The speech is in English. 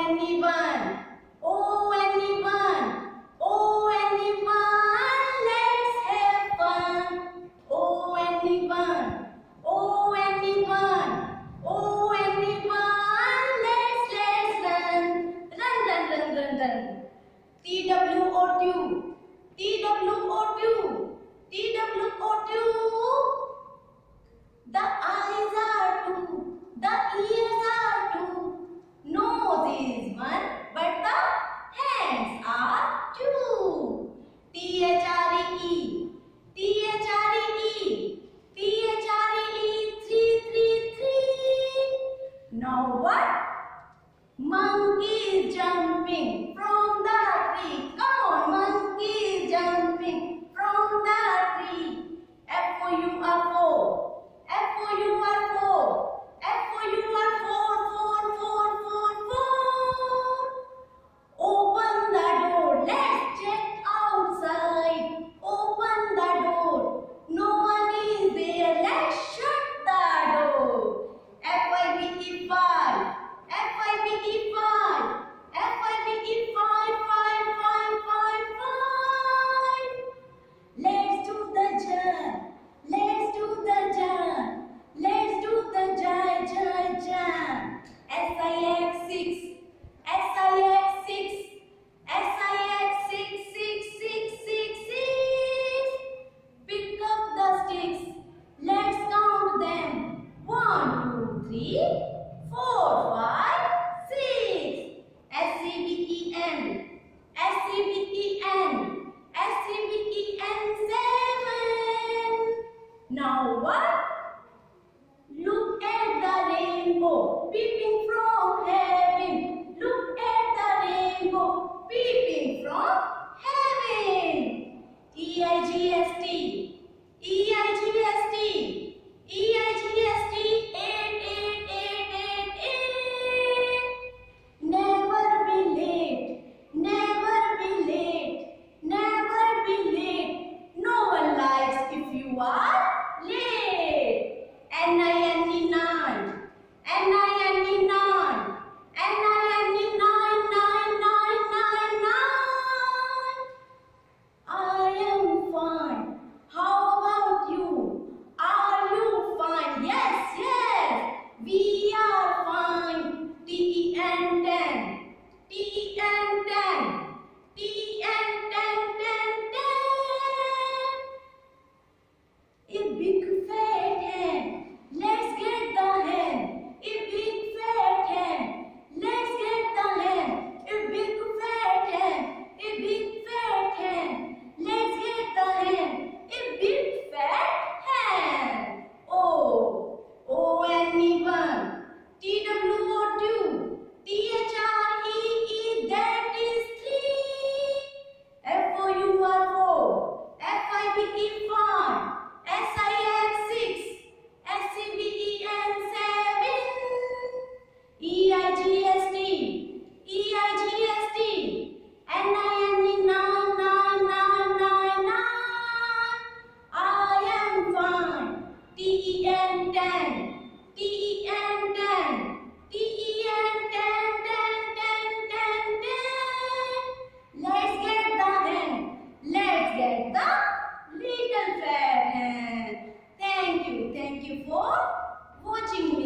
anyone, oh anyone, oh anyone, let's have fun. Oh anyone, oh anyone, oh anyone, let's run. Run. TWO2, TWO2, TWO2. The eyes are two, the ears are two, nose is one, but the hands are two. THREE, THREE, THREE, 333. Now what? Monkey is jumping from the tree. Come on, monkey is jumping from the tree. FOUR4. FOUR4, FOUR4, 4. Open the door, let's check outside. Open the door, no one is there, let's shut the door. FIVE5, FIVE5, FIVE5, 5. Let's do the jump. Let's do the jump. Let's do the jump. SIX6, SIX6, SIX6, 6. Pick up the sticks. Let's count them. 1, 2, 3, 4, 5, 6. SCVEN, SCVEN, SCVEN, 7. Now what? Look at the rainbow peeping from heaven. Look at the rainbow peeping from heaven. EIGST, EIGST, EIGST, 8. Never be late, never be late, never be late. No one likes if you are late. NINE, 9, NINE, 9, NINE, 9. I am fine. How about you? Are you fine? Yes. We are fine. TEN 10, TEN 10, TEN 10. A big fat hen. Let's get the hen. A big fat hen. Let's get the hen. A big fat hen. A big fat hen. Let's get the hen. A big fat hen. Oh anyone. TWO2. THREE, that is 3. FOUR4. FIVE5. SIX6. SCVEN, 7. EIGST, EIGST, NINE, 9. I am fine. TEN 10, TEN 10, TEN 10. Let's get the hen. Let's get the little fat hen. Thank you for watching.